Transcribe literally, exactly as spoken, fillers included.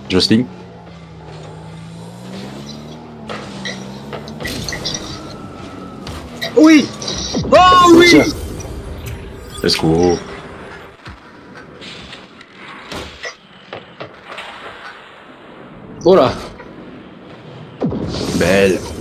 Jostling. Oui. Oh oui. Let's go. Oh là. Belle.